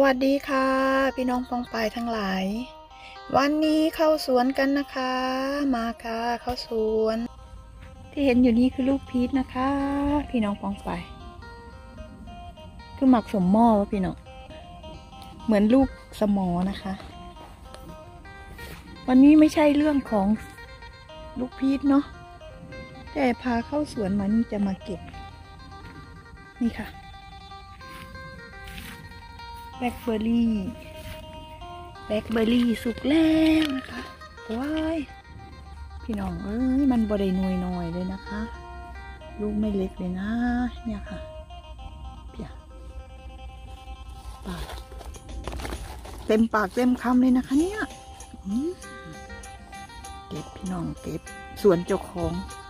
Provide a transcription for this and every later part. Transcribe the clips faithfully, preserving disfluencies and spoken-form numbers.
วัสดีค่ะพี่น้องปองปายทั้งหลายวันนี้เข้าสวนกันนะคะมาค่ะเข้าสวนที่เห็นอยู่นี่คือลูกพีชนะคะพี่น้องปองปายคือหมักสมหม้อวะพี่น้องเหมือนลูกสมอนะคะวันนี้ไม่ใช่เรื่องของลูกพีชเนาะแต่พาเข้าสวนมานี่จะมาเก็บนี่ค่ะแบล็คเบอร์รี่แบล็คเบอร์รี่สุกแล้วนะคะว้ายพี่น้องเอ้ยมันบดได้หน่วยหน่อยเลยนะคะลูกไม่เล็กเลยนะเนี่ยค่ะเพียปากเต็มปากเต็มคำเลยนะคะเนี่ยเก็บพี่น้องเก็บสวนเจ้าของ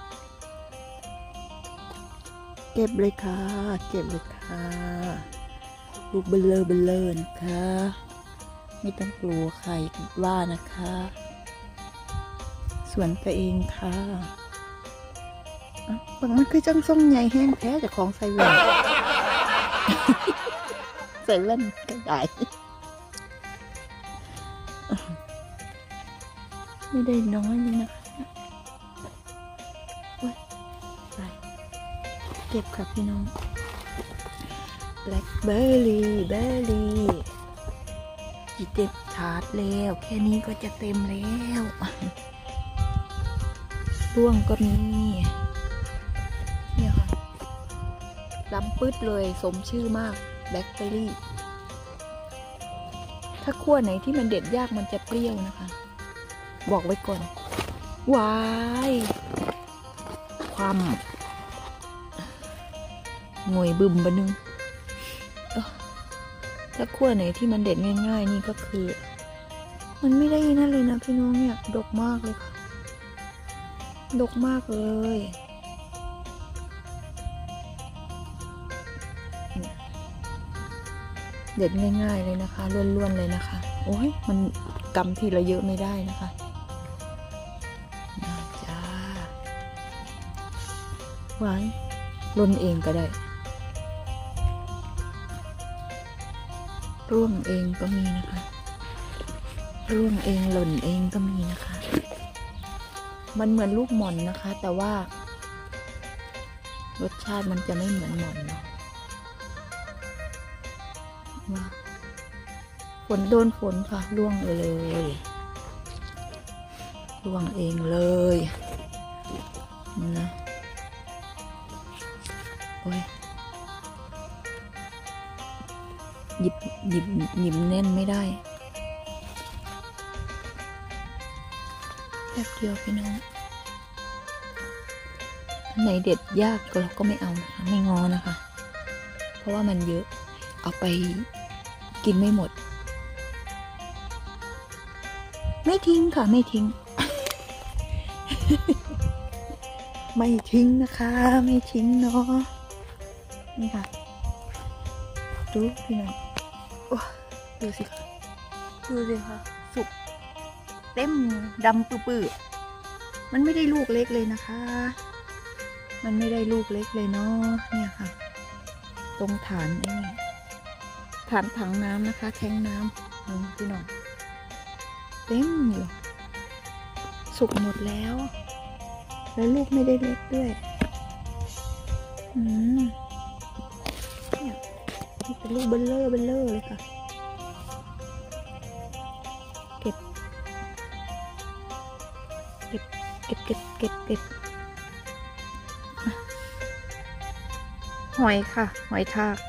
เก็บเลยค่ะเก็บเลยค่ะลูกเบลเลอร์เบลเลอร์นะคะไม่ต้องกลัวใครว่านะคะสวนตัวเองค่ะบางมันคือจังส้มใหญ่แห้งแท้จากของใส่แว่น ใส่แว่นก็ได้ไม่ได้น้อยเลยนะคะไปเก็บค่ะพี่น้องแบล็คเบอร์รี่เบอร์รี่กี่เต็มถาดแล้วแค่นี้ก็จะเต็มแล้วร่วงก็มีเนี่ยค่ะดำปื๊ดเลยสมชื่อมากแบล็คเบอร์รี่ถ้าขั้วไหนที่มันเด็ดยากมันจะเปรี้ยวนะคะบอกไว้ก่อนว้ายความงวยบึมบะนึงถ้าขั้วไหนที่มันเด็ดง่ายๆนี่ก็คือมันไม่ได้นั่นเลยนะพี่น้องเนี่ยดกมากเลยค่ะดกมากเลยเด็ดง่ายๆเลยนะคะล้วนๆเลยนะคะโอ้ยมันกำทีละเยอะไม่ได้นะคะน่าจ้าหวานล้นเองก็ได้ร่วงเองก็มีนะคะร่วงเองหล่นเองก็มีนะคะมันเหมือนลูกหม่อนนะคะแต่ว่ารสชาติมันจะไม่เหมือนหม่อนเนาะว่าฝนโดนฝนค่ะร่วงเลยร่วงเองเลยนะโอ้ยหยิบหยิบหยิบแน่นไม่ได้แป๊บเดียวพี่น้องไหนเด็ดยากเราก็ไม่เอานะคะไม่งอนะคะเพราะว่ามันเยอะเอาไปกินไม่หมดไม่ทิ้งค่ะไม่ทิ้ง ไม่ทิ้งนะคะไม่ทิ้งเนาะนี่ค่ะดูพี่น้องดูสิค่ะดูสิค่ะสุกเต็มดำปื้อๆมันไม่ได้ลูกเล็กเลยนะคะมันไม่ได้ลูกเล็กเลยเนาะเนี่ยค่ะตรงฐานไอ้นี่ฐานถังน้ำนะคะแทงน้ำนี่พี่น้องเต็มอยู่สุกหมดแล้วแล้วลูกไม่ได้เล็กด้วยอืมเนี่ยนี่เป็นลูกเบลเลอร์เบลเลอร์เลยค่ะเก็บเก็บเก็บเก็บเก็บเก็บหอยค่ะหอยทาก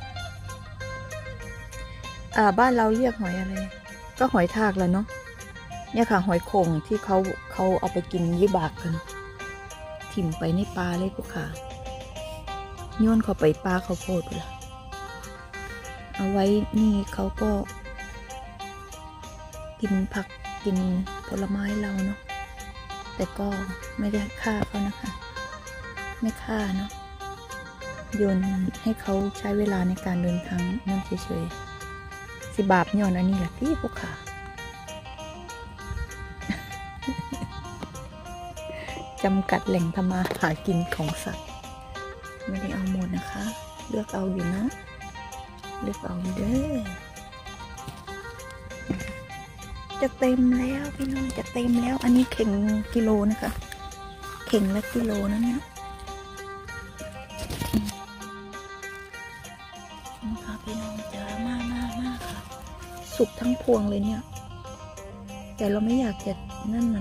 อ่าบ้านเราเรียกหอยอะไรก็หอยทากแหละเนาะเนี่ยค่ะหอยโข่งที่เขาเขาเอาไปกินยี่บากกันถิ่มไปในปลาเลยพวกค่ะโยนเข้าไปปลาเขาโพดละเอาไว้นี่เขาก็กินผักกินผลไม้เราเนาะแต่ก็ไม่ได้ฆ่าเขานะคะไม่ฆ่าเนาะโยนให้เขาใช้เวลาในการเดินทางนั่นเฉยๆสิบาปย้อนอันนี้แหละที่พวกค่ะ จำกัดแหล่งทำมาหากินของสัตว์ไม่ได้เอาหมดนะคะเลือกเอาอยู่นะเลือกเอาอยู่เด้อจะเต็มแล้วพี่น้องจะเต็มแล้วอันนี้เข่งกิโลนะคะเข่งละกิโลนั่นเนี่ยนะคะพี่น้องจะมากมากมากค่ะสุกทั้งพวงเลยเนี่ยแต่เราไม่อยากจะนั่นมัน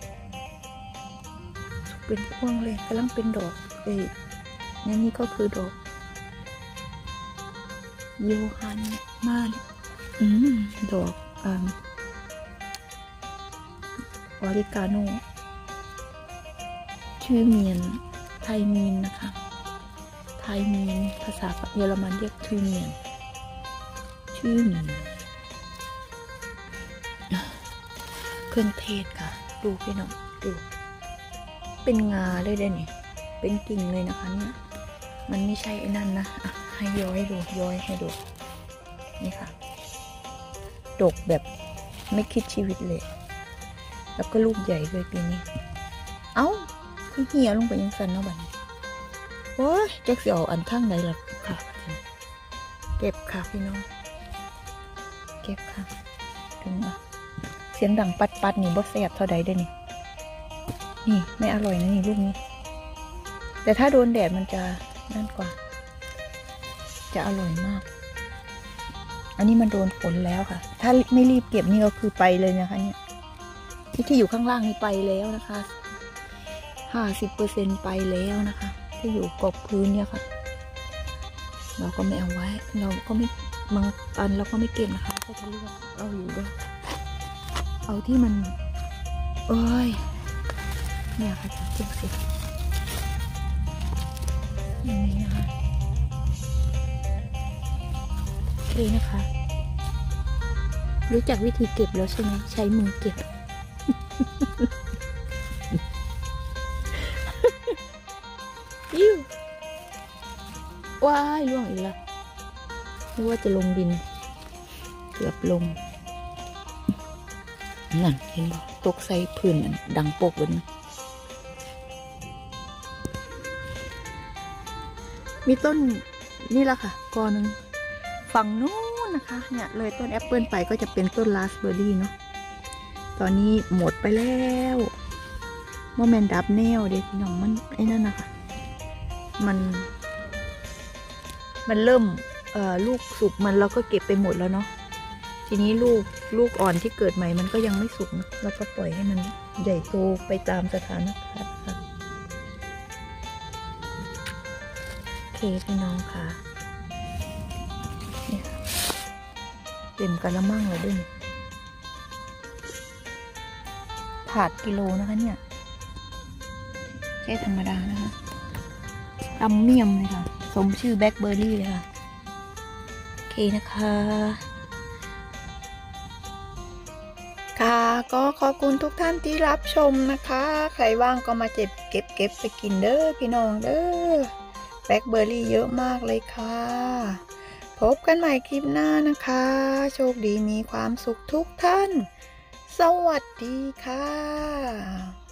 สุกเป็นพวงเลยกำลังเป็นดอกเอ้ยนี่นี่ก็คือดอกโยฮันมาเลยอืมดอกอ่าออริกาโนชื่อเมียนไทยมีนนะคะไทยมีนภาษาเยอรมันเรียกชื่อเมียนชื่อเมียนเครื่องเทศค่ะดูพี่น้องดูเป็นงาเลยได้เนี่ยเป็นกิ่งเลยนะคะเนี่ยมันไม่ใช่ไอ้นั่นนะอ่ะให้ย้อยดูย้อยให้ดูนี่ค่ะดกแบบไม่คิดชีวิตเลยแล้วก็ลูกใหญ่ด้วยปีนี้เอ้าเหี่ยลงไปยังสันเนาะบัดนี้โอ้ยจักสิเอาอันข้างไหนล่ะค่ะเก็บค่ะพี่น้องเก็บค่ะถึงอ่ะเสียงดังปัดปัดนี่บ่แซ่บเท่าใดได้นี่นี่ไม่อร่อยนะนี่ลูกนี้แต่ถ้าโดนแดดมันจะนั่นกว่าจะอร่อยมากอันนี้มันโดนฝนแล้วค่ะถ้าไม่รีบเก็บนี่ก็คือไปเลยนะคะเนี่ยที่ที่อยู่ข้างล่างนี่ไปแล้วนะคะห้าสิบเปอร์เซ็นต์ไปแล้วนะคะที่อยู่กบพื้นเนี่ยค่ะเราก็ไม่เอาไว้เราก็ไม่บางอันเราก็ไม่เก็บนะคะก็จะเลือกเอาอยู่ด้วยเอาที่มันโอ้ยเนี่ยค่ะเก็บสิอย่างนี้นะคะโอเคนะคะรู้จักวิธีเก็บแล้วใช่ไหมใช้มือเก็บยิ้วว้ายล่วงอีกแล้วนึกว่าจะลงดินเกือบลงนั่นเห็นบ่ตกใส่พื้นดังโปกบนมีต้นนี่แหละค่ะกอหนึ่งฝั่งนู้นนะคะเนี่ยเลยต้นแอปเปิลไปก็จะเป็นต้นราสเบอร์รี่เนาะตอนนี้หมดไปแล้วโมเมนต์ดับแนวเด็กน้องมันไอ้นั่นนะคะมันมันเริ่มเอ่อลูกสุกมันเราก็เก็บไปหมดแล้วเนาะทีนี้ลูกลูกอ่อนที่เกิดใหม่มันก็ยังไม่สุกนะเราก็ปล่อยให้มันใหญ่โตไปตามสถานการณ์ค่ะโอเคพี่น้องค่ะเนี่ยเต็มกะละมังเลยด้วยถาดกิโลนะคะเนี่ยแค่ธรรมดานะคะตำเมี่ยมเลยค่ะสมชื่อแบล็คเบอร์รี่เลยค่ะโอเคนะคะค่ะก็ขอบคุณทุกท่านที่รับชมนะคะใครว่างก็มาเก็บเก็บเก็บไปกินเด้อพี่น้องเด้อแบล็คเบอร์รี่เยอะมากเลยค่ะพบกันใหม่คลิปหน้านะคะโชคดีมีความสุขทุกท่านสวัสดีค่ะ